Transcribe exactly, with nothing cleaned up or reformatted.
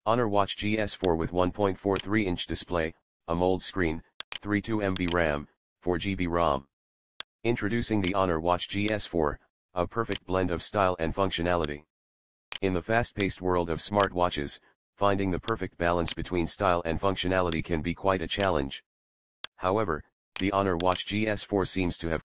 Honor Watch G S four with one point four three inch display, AMOLED screen, thirty-two megabytes RAM, four gigabytes ROM. Introducing the Honor Watch G S four, a perfect blend of style and functionality. In the fast-paced world of smartwatches, finding the perfect balance between style and functionality can be quite a challenge. However, the Honor Watch G S four seems to have